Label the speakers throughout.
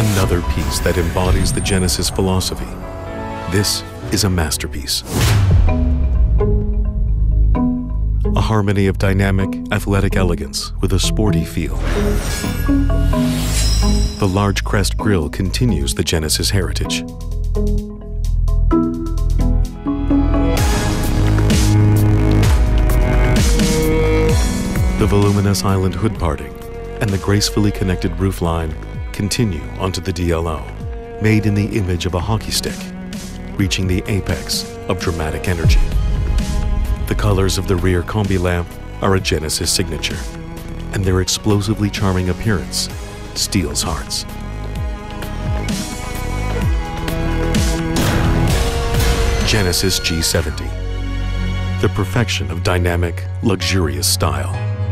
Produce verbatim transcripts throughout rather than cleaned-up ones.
Speaker 1: Another piece that embodies the Genesis philosophy. This is a masterpiece. A harmony of dynamic, athletic elegance with a sporty feel. The large crest grille continues the Genesis heritage. The voluminous island hood parting and the gracefully connected roofline continue onto the D L O, made in the image of a hockey stick, reaching the apex of dramatic energy. The colors of the rear combi lamp are a Genesis signature, and their explosively charming appearance steals hearts. Genesis G seventy, the perfection of dynamic, luxurious style.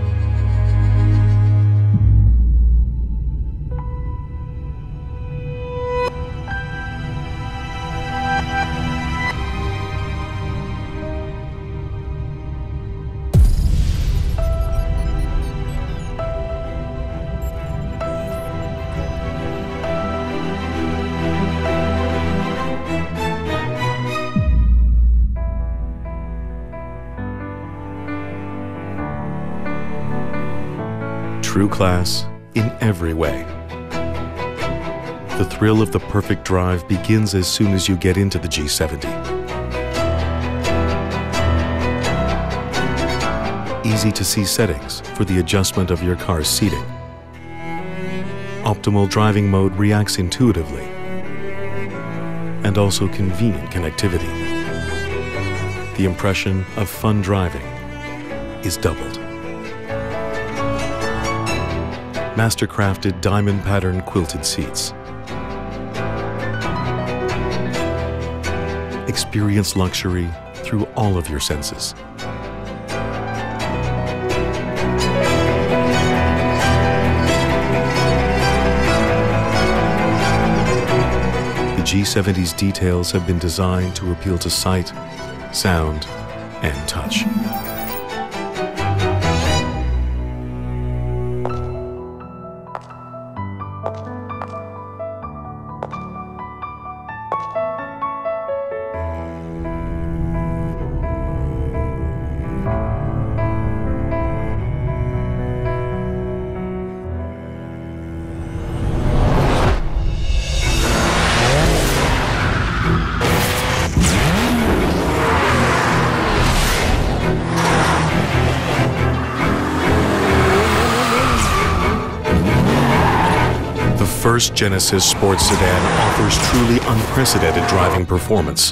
Speaker 1: True class in every way. The thrill of the perfect drive begins as soon as you get into the G seventy. Easy to see settings for the adjustment of your car's seating. Optimal driving mode reacts intuitively, and also convenient connectivity. The impression of fun driving is doubled. Mastercrafted diamond pattern quilted seats. Experience luxury through all of your senses. The G seventy's details have been designed to appeal to sight, sound, and touch. The first Genesis sports sedan offers truly unprecedented driving performance.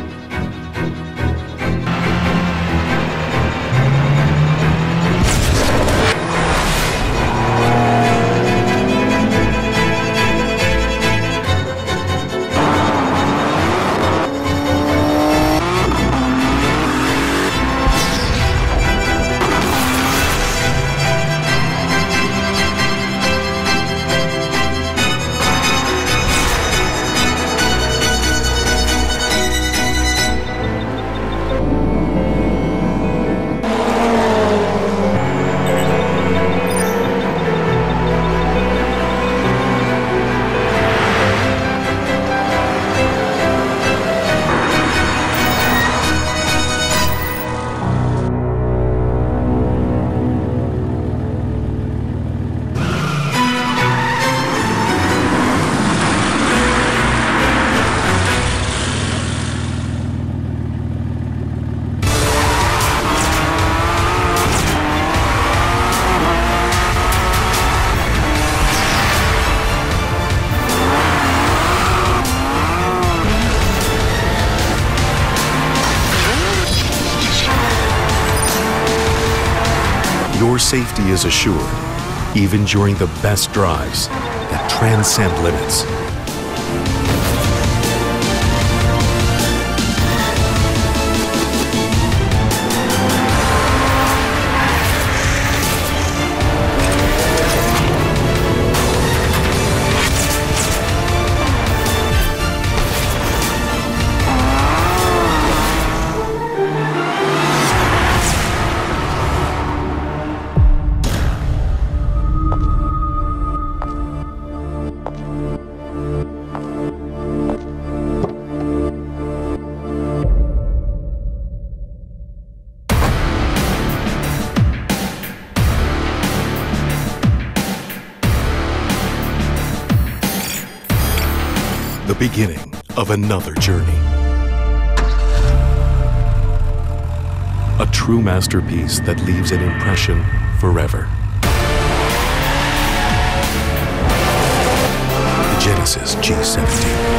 Speaker 1: Your safety is assured, even during the best drives that transcend limits. beginning of another journey. A true masterpiece that leaves an impression forever. The Genesis G seventy.